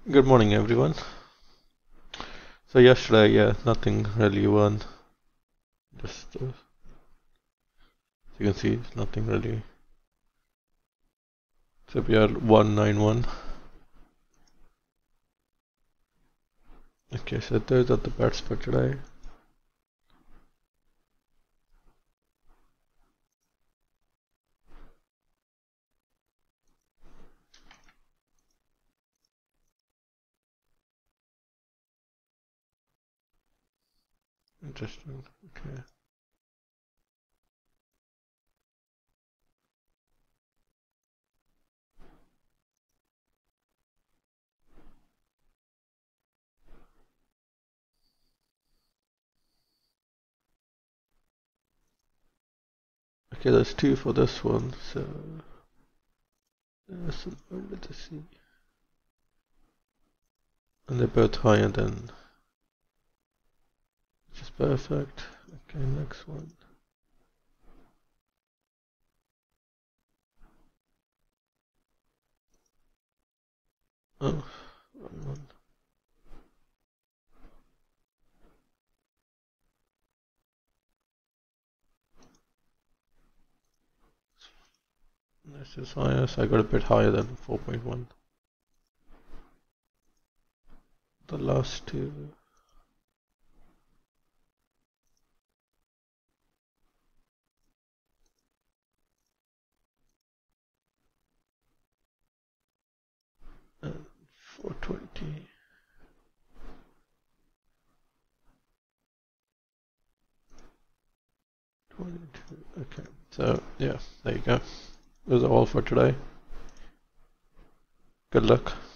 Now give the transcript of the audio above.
Good morning, everyone. So yesterday, yeah, nothing really won. Just as you can see, nothing really. So we are 191. Okay, so those are the bets for today. Interesting. Okay. Okay, there's two for this one. So there's some over to see, and they're both higher than, which is perfect. Okay, next one. Oh, wrong one. This is higher, so I got a bit higher than 4.1. The last two. And 420. 22. Okay, so yeah, there you go. Those are all for today. Good luck.